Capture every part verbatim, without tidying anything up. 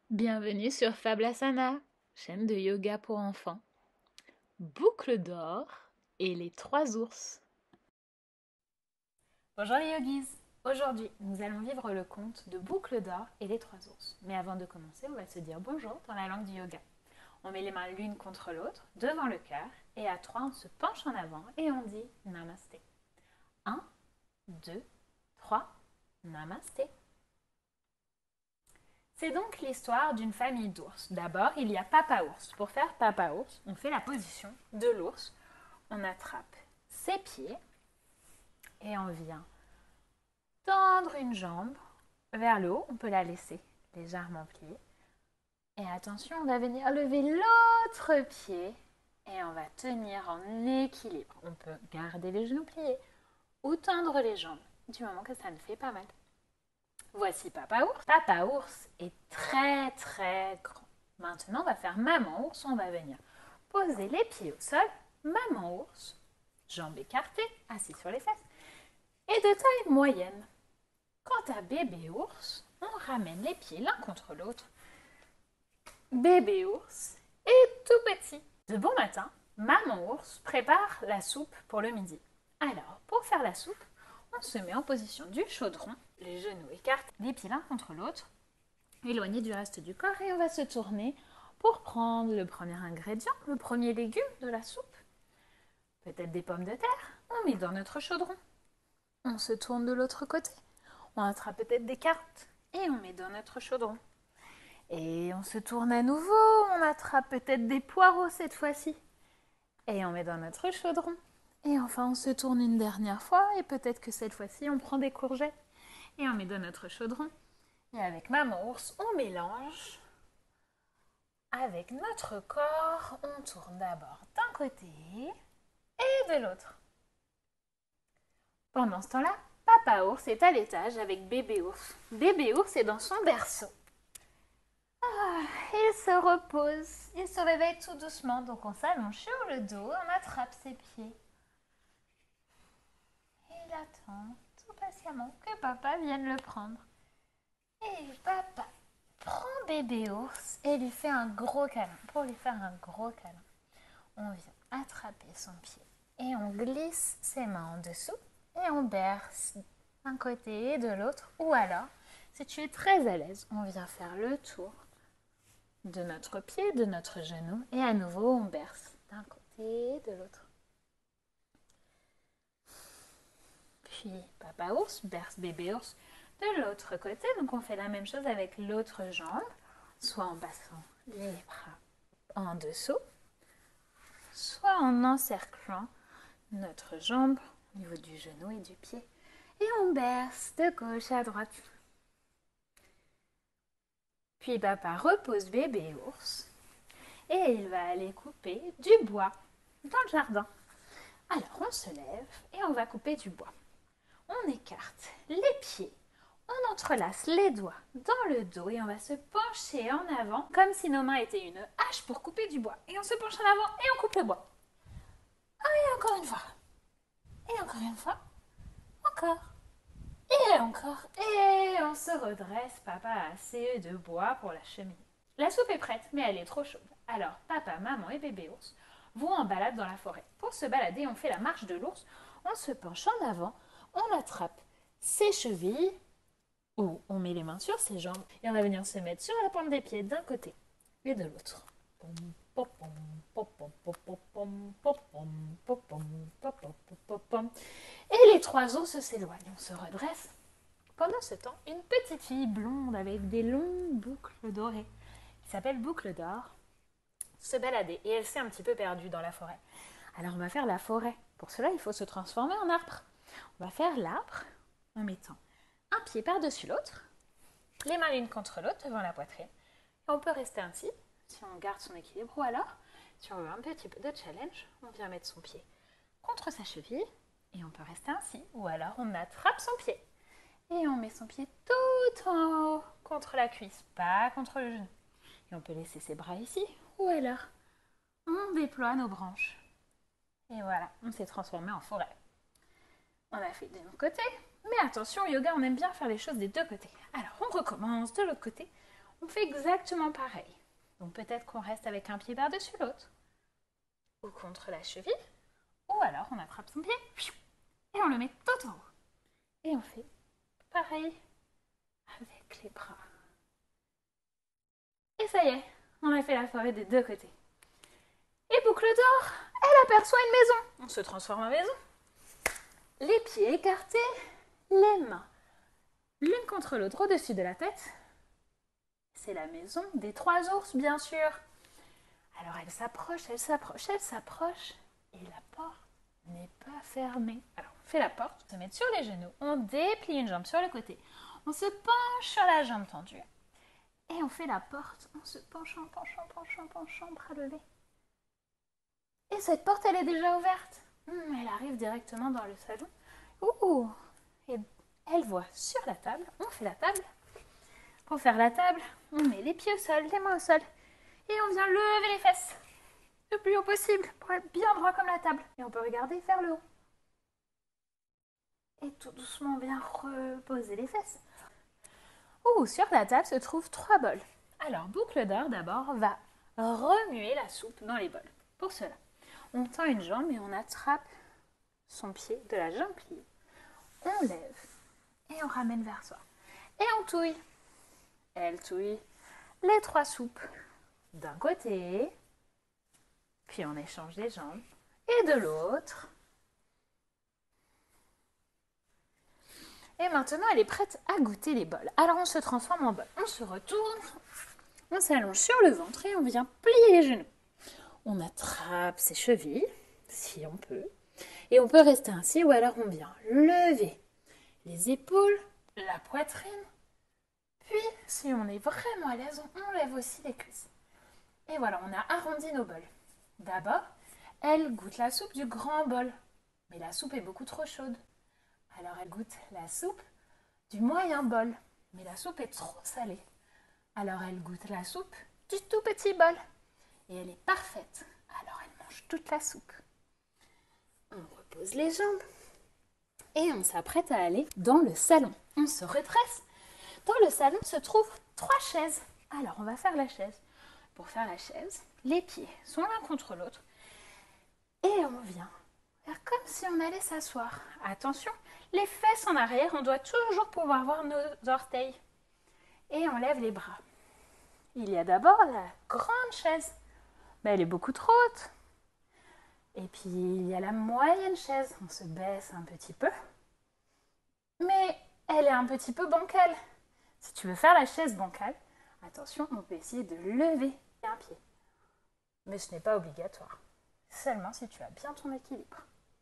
Bienvenue sur Fablasana, chaîne de yoga pour enfants. Boucle d'or et les trois ours. Bonjour les yogis. Aujourd'hui, nous allons vivre le conte de Boucle d'or et les trois ours. Mais avant de commencer, on va se dire bonjour dans la langue du yoga. On met les mains l'une contre l'autre, devant le cœur, et à trois, on se penche en avant et on dit Namasté. Un, deux, trois, Namasté. C'est donc l'histoire d'une famille d'ours. D'abord, il y a Papa Ours. Pour faire Papa Ours, on fait la position de l'ours. On attrape ses pieds et on vient tendre une jambe vers le haut. On peut la laisser légèrement pliée. Et attention, on va venir lever l'autre pied et on va tenir en équilibre. On peut garder les genoux pliés ou tendre les jambes du moment que ça ne fait pas mal. Voici Papa Ours. Papa Ours est très très grand. Maintenant, on va faire Maman Ours. On va venir poser les pieds au sol. Maman Ours, jambes écartées, assis sur les fesses, et de taille moyenne. Quant à Bébé Ours, on ramène les pieds l'un contre l'autre. Bébé Ours est tout petit. De bon matin, Maman Ours prépare la soupe pour le midi. Alors, pour faire la soupe, on se met en position du chaudron, les genoux écartés, les pieds l'un contre l'autre, éloignés du reste du corps, et on va se tourner pour prendre le premier ingrédient, le premier légume de la soupe. Peut-être des pommes de terre, on met dans notre chaudron. On se tourne de l'autre côté, on attrape peut-être des carottes et on met dans notre chaudron. Et on se tourne à nouveau, on attrape peut-être des poireaux cette fois-ci et on met dans notre chaudron. Et enfin, on se tourne une dernière fois et peut-être que cette fois-ci, on prend des courgettes et on met dans notre chaudron. Et avec Maman Ours, on mélange. Avec notre corps, on tourne d'abord d'un côté et de l'autre. Pendant ce temps-là, Papa Ours est à l'étage avec Bébé Ours. Bébé Ours est dans son berceau. Ah, il se repose, il se réveille tout doucement, donc on s'allonge sur le dos, on attrape ses pieds. Il attend tout patiemment que papa vienne le prendre. Et papa prend Bébé Ours et lui fait un gros câlin. Pour lui faire un gros câlin, on vient attraper son pied et on glisse ses mains en dessous et on berce d'un côté et de l'autre. Ou alors, si tu es très à l'aise, on vient faire le tour de notre pied, de notre genou et à nouveau on berce d'un côté et de l'autre. Puis Papa Ours berce Bébé Ours de l'autre côté. Donc on fait la même chose avec l'autre jambe, soit en passant les bras en dessous, soit en encerclant notre jambe au niveau du genou et du pied. Et on berce de gauche à droite. Puis Papa repose Bébé Ours et il va aller couper du bois dans le jardin. Alors on se lève et on va couper du bois. On écarte les pieds, on entrelace les doigts dans le dos et on va se pencher en avant comme si nos mains étaient une hache pour couper du bois. Et on se penche en avant et on coupe le bois. Et encore une fois. Et encore une fois. Encore. Et encore. Et on se redresse. Papa a assez de bois pour la cheminée. La soupe est prête, mais elle est trop chaude. Alors papa, maman et Bébé Ours vont en balade dans la forêt. Pour se balader, on fait la marche de l'ours. On se penche en avant. On attrape ses chevilles ou on met les mains sur ses jambes et on va venir se mettre sur la pointe des pieds d'un côté et de l'autre. Et les trois ours s'éloignent, on se redresse. Pendant ce temps, une petite fille blonde avec des longues boucles dorées, qui s'appelle Boucle d'or, se baladait et elle s'est un petit peu perdue dans la forêt. Alors on va faire la forêt. Pour cela, il faut se transformer en arbre. On va faire l'arbre en mettant un pied par-dessus l'autre, les mains l'une contre l'autre devant la poitrine. Et on peut rester ainsi si on garde son équilibre, ou alors, si on veut un petit peu de challenge, on vient mettre son pied contre sa cheville et on peut rester ainsi. Ou alors on attrape son pied et on met son pied tout en haut contre la cuisse, pas contre le genou. Et on peut laisser ses bras ici, ou alors on déploie nos branches. Et voilà, on s'est transformé en forêt. On a fait des deux côtés, mais attention, au yoga, on aime bien faire les choses des deux côtés. Alors, on recommence de l'autre côté. On fait exactement pareil. Donc peut-être qu'on reste avec un pied par-dessus l'autre, ou contre la cheville, ou alors on attrape son pied et on le met tout en haut. Et on fait pareil avec les bras. Et ça y est, on a fait la forêt des deux côtés. Et boucle d'or, elle aperçoit une maison. On se transforme en maison. Les pieds écartés, les mains l'une contre l'autre au-dessus de la tête. C'est la maison des trois ours, bien sûr. Alors elle s'approche, elle s'approche, elle s'approche. Et la porte n'est pas fermée. Alors on fait la porte, on se met sur les genoux, on déplie une jambe sur le côté. On se penche sur la jambe tendue. Et on fait la porte en se penchant, penchant, penchant, penchant, bras levés. Et cette porte, elle est déjà ouverte. Hum, elle arrive directement dans le salon. Ouh, et elle voit sur la table, on fait la table. Pour faire la table, on met les pieds au sol, les mains au sol. Et on vient lever les fesses le plus haut possible pour être bien droit comme la table. Et on peut regarder vers le haut. Et tout doucement, on vient reposer les fesses. Ouh, sur la table se trouvent trois bols. Alors, boucle d'or d'abord va remuer la soupe dans les bols. Pour cela, on tend une jambe et on attrape son pied de la jambe pliée. On lève et on ramène vers soi. Et on touille. Elle touille les trois soupes d'un côté, puis on échange les jambes, et de l'autre. Et maintenant, elle est prête à goûter les bols. Alors, on se transforme en bol. On se retourne, on s'allonge sur le ventre et on vient plier les genoux. On attrape ses chevilles, si on peut, et on peut rester ainsi, ou alors on vient lever les épaules, la poitrine, puis, si on est vraiment à l'aise, on lève aussi les cuisses. Et voilà, on a arrondi nos bols. D'abord, elle goûte la soupe du grand bol, mais la soupe est beaucoup trop chaude. Alors elle goûte la soupe du moyen bol, mais la soupe est trop salée. Alors elle goûte la soupe du tout petit bol, et elle est parfaite. Alors elle mange toute la soupe. On repose les jambes et on s'apprête à aller dans le salon. On se redresse. Dans le salon se trouvent trois chaises. Alors on va faire la chaise. Pour faire la chaise, les pieds sont l'un contre l'autre et on vient faire comme si on allait s'asseoir. Attention, les fesses en arrière, on doit toujours pouvoir voir nos orteils. Et on lève les bras. Il y a d'abord la grande chaise. Mais elle est beaucoup trop haute. Et puis il y a la moyenne chaise. On se baisse un petit peu. Mais elle est un petit peu bancale. Si tu veux faire la chaise bancale, attention, on peut essayer de lever un pied. Mais ce n'est pas obligatoire. Seulement si tu as bien ton équilibre.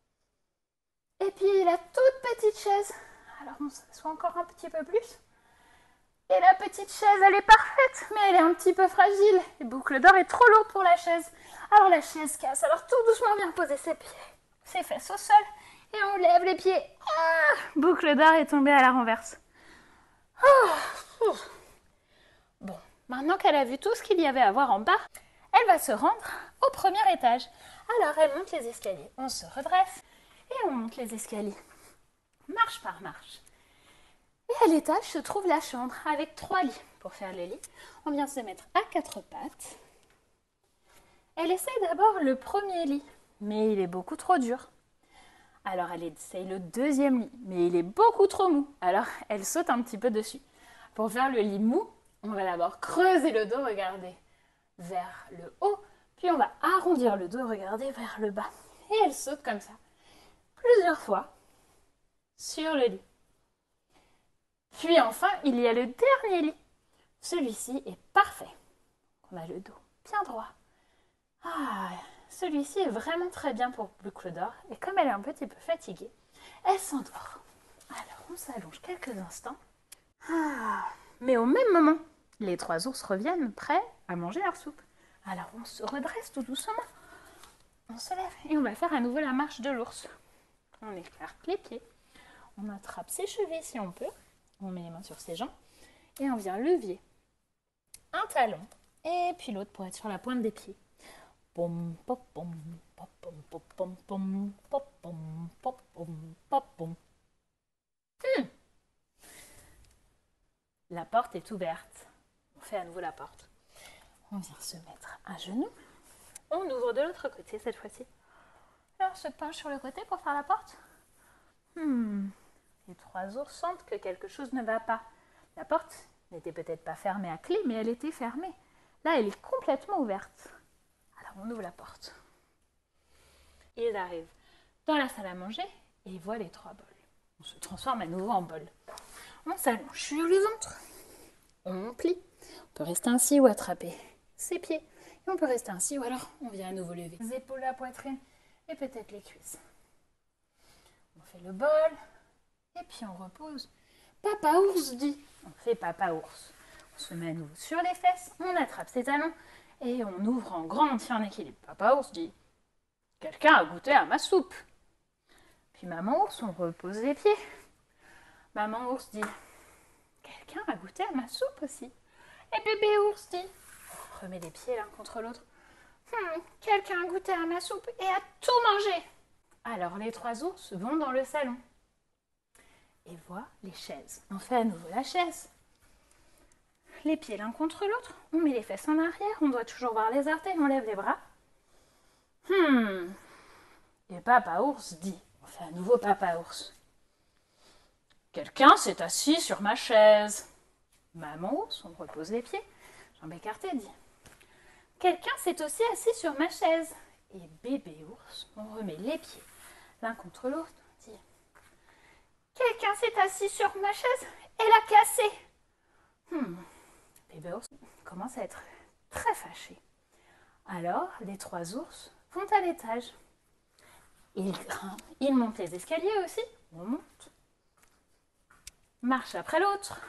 Et puis la toute petite chaise. Alors on s'assoit encore un petit peu plus. Et la petite chaise, elle est parfaite, mais elle est un petit peu fragile. Et boucle d'or est trop lourde pour la chaise. Alors la chaise casse. Alors tout doucement, on vient poser ses pieds, ses fesses au sol. Et on lève les pieds. Ah, boucle d'or est tombée à la renverse. Oh. Bon, maintenant qu'elle a vu tout ce qu'il y avait à voir en bas, elle va se rendre au premier étage. Alors elle monte les escaliers. On se redresse et on monte les escaliers. Marche par marche. Et à l'étage se trouve la chambre avec trois lits. Pour faire les lits, on vient se mettre à quatre pattes. Elle essaie d'abord le premier lit, mais il est beaucoup trop dur. Alors elle essaye le deuxième lit, mais il est beaucoup trop mou. Alors elle saute un petit peu dessus. Pour faire le lit mou, on va d'abord creuser le dos, regardez, vers le haut. Puis on va arrondir le dos, regardez, vers le bas. Et elle saute comme ça, plusieurs fois, sur le lit. Puis enfin, il y a le dernier lit. Celui-ci est parfait. On a le dos bien droit. Ah, celui-ci est vraiment très bien pour boucle d'or. Et comme elle est un petit peu fatiguée, elle s'endort. Alors, on s'allonge quelques instants. Ah, mais au même moment, les trois ours reviennent prêts à manger leur soupe. Alors, on se redresse tout doucement. On se lève et on va faire à nouveau la marche de l'ours. On écarte les pieds. On attrape ses chevilles si on peut. On met les mains sur ses jambes et on vient lever un talon et puis l'autre pour être sur la pointe des pieds. Pom, pom, pom, pom, pom, pom, pom, pom, pom, pom, pom, pom. Hmm. La porte est ouverte. On fait à nouveau la porte. On vient se mettre à genoux. On ouvre de l'autre côté cette fois-ci. Alors, on se penche sur le côté pour faire la porte. Hmm. Les trois ours sentent que quelque chose ne va pas. La porte n'était peut-être pas fermée à clé, mais elle était fermée. Là, elle est complètement ouverte. Alors, on ouvre la porte. Ils arrivent dans la salle à manger et ils voient les trois bols. On se transforme à nouveau en bol. On s'allonge sur le ventre. On plie. On peut rester ainsi ou attraper ses pieds. Et on peut rester ainsi ou alors on vient à nouveau lever les épaules, la poitrine et peut-être les cuisses. On fait le bol et puis on repose. Papa ours dit. On fait papa ours. On se met à nouveau sur les fesses, on attrape ses talons et on ouvre en grand entier en équilibre. Papa ours dit. Quelqu'un a goûté à ma soupe. Puis maman ours, on repose les pieds. Maman ours dit. Quelqu'un a goûté à ma soupe aussi. Et bébé ours dit. On remet les pieds l'un contre l'autre. Hum, quelqu'un a goûté à ma soupe et a tout mangé. Alors les trois ours vont dans le salon et voient les chaises. On fait à nouveau la chaise. Les pieds l'un contre l'autre. On met les fesses en arrière. On doit toujours voir les orteils. On lève les bras. Hum. Et papa ours dit. On fait à nouveau papa ours. Quelqu'un s'est assis sur ma chaise. Maman ours, on repose les pieds. Jambes écartées dit. Quelqu'un s'est aussi assis sur ma chaise. Et bébé ours, on remet les pieds l'un contre l'autre, dit. Quelqu'un s'est assis sur ma chaise et l'a cassé. Hmm. Bébé ours commence à être très fâché. Alors, les trois ours vont à l'étage. Ils grimpent, ils montent les escaliers aussi. On monte. Marche après l'autre.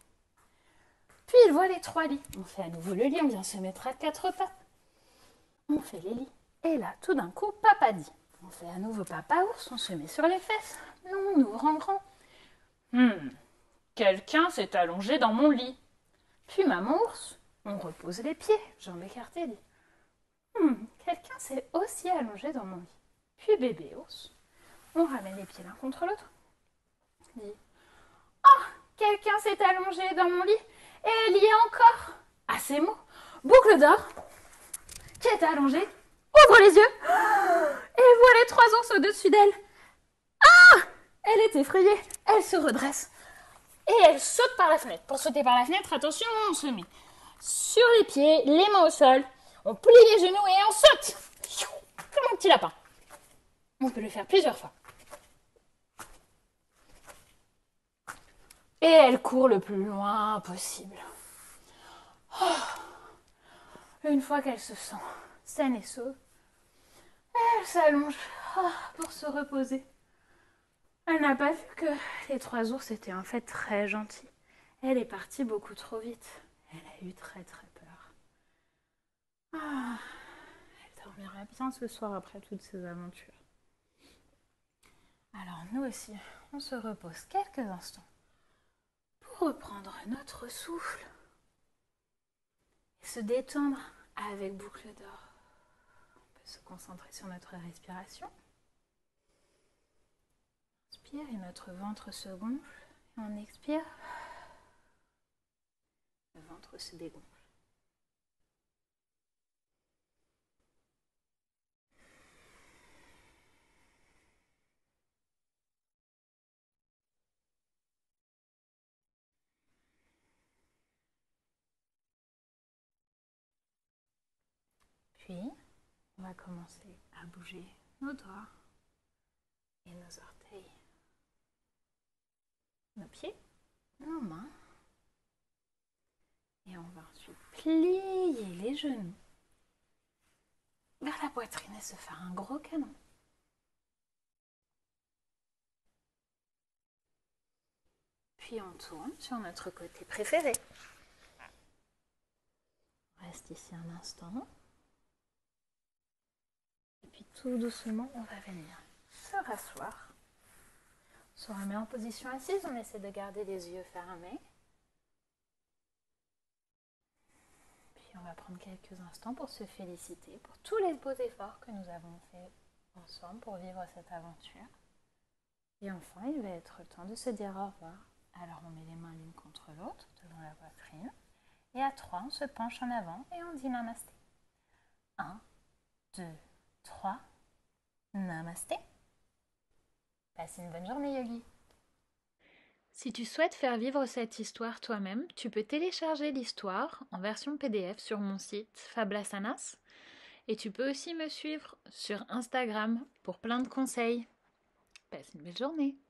Puis ils voient les trois lits. On fait à nouveau le lit, on vient se mettre à quatre pattes. On fait les lits. Et là, tout d'un coup, papa dit. On fait à nouveau papa ours, on se met sur les fesses. On ouvre en grand. Hmm. Quelqu'un s'est allongé dans mon lit. Puis maman ours, on repose les pieds, jambes écartées, dit. Hmm. Quelqu'un s'est aussi allongé dans mon lit. Puis bébé ours, on ramène les pieds l'un contre l'autre. Dit. Oh, quelqu'un s'est allongé dans mon lit et elle y est encore. À ces mots, Boucle d'Or, qui est allongée, ouvre les yeux et voit les trois ours au-dessus d'elle. Ah! Elle est effrayée, elle se redresse et elle saute par la fenêtre. Pour sauter par la fenêtre, attention, on se met sur les pieds, les mains au sol, on plie les genoux et on saute comme un petit lapin. On peut le faire plusieurs fois. Et elle court le plus loin possible. Oh. Une fois qu'elle se sent saine et sauve, elle s'allonge oh, pour se reposer. Elle n'a pas vu que les trois ours étaient en fait très gentils. Elle est partie beaucoup trop vite. Elle a eu très très peur. Ah, elle dormira bien ce soir après toutes ces aventures. Alors nous aussi, on se repose quelques instants pour reprendre notre souffle et se détendre avec Boucle d'Or. On peut se concentrer sur notre respiration. On inspire et notre ventre se gonfle. Et on expire. Le ventre se dégonfle. Puis, on va commencer à bouger nos doigts et nos orteils, nos pieds, nos mains. Et on va ensuite plier les genoux vers la poitrine et se faire un gros canon. Puis on tourne sur notre côté préféré. On reste ici un instant. Et puis tout doucement, on va venir se rasseoir. On se remet en position assise, on essaie de garder les yeux fermés. Puis on va prendre quelques instants pour se féliciter pour tous les beaux efforts que nous avons faits ensemble pour vivre cette aventure. Et enfin, il va être temps de se dire au revoir. Alors on met les mains l'une contre l'autre devant la poitrine Et à trois, on se penche en avant et on dit namasté. un, deux, trois, namasté. Passe une bonne journée, Yogi. Si tu souhaites faire vivre cette histoire toi-même, tu peux télécharger l'histoire en version P D F sur mon site Fablasanas et tu peux aussi me suivre sur Instagram pour plein de conseils. Passe une belle journée.